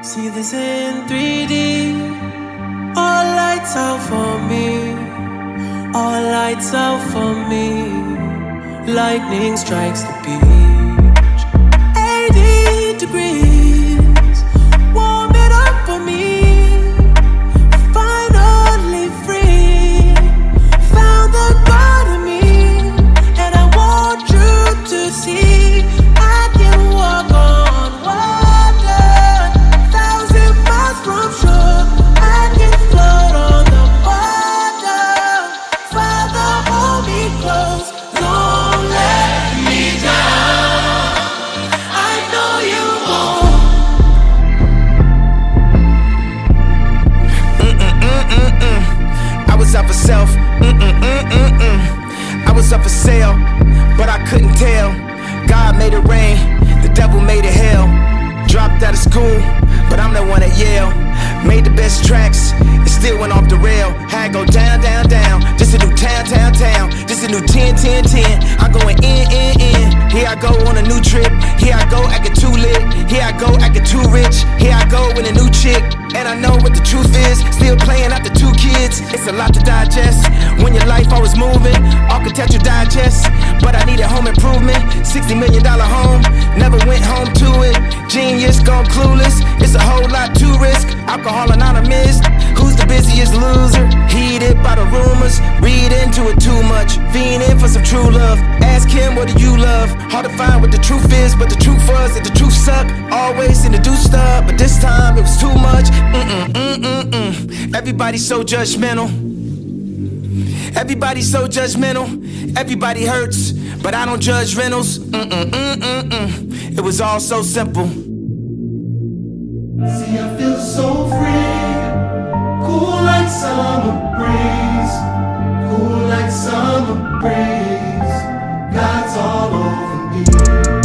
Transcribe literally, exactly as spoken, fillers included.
See this in three D. All lights out for me. All lights out for me. Lightning strikes the beach. eighty degrees. Warm it up for me. Finally free. Found the God in me. And I want you to see I can walk on water. Thousand miles from shore. I can float on the water. Father, hold me close. Don't let me down. I know you won't. Mm-mm-mm-mm-mm. I was up for self. Mm-mm-mm-mm-mm. I was up for sale, but I couldn't tell. God made it rain, the devil made it hell. Dropped out of school, but I'm the one at Yale. Made the best tracks, it still went off the rail. Had go down, down, down. Just a new town, town, town. Just a new ten, ten, ten. I'm going in, in, in. Here I go on a new trip. Here I go acting too lit. Here I go acting too rich. Here I go with a new chick. And I know what the truth is. Still playing after two kids. It's a lot to digest. When your life always moving, architecture digest. But I needed home improvement. sixty million dollar home. Never went home to it. Genius gone clueless. It's a whole lot to risk. Alcohol anonymous. Who's the busiest loser? Heated by the rumors. Read into it too much. Fiending for some true love. Ask him, what do you love? Hard to find what the truth is, but the truth was that the truth sucked. Always seem to do stuff, but this time it was too much. Mm-mm, mm-mm, mm. Everybody's so judgmental. Everybody's so judgmental. Everybody hurts, but I don't judge rentals. Mm-mm, mm-mm, mm. It was all so simple. See, I feel so free, cool like summer breeze, cool like summer breeze. God's all over me.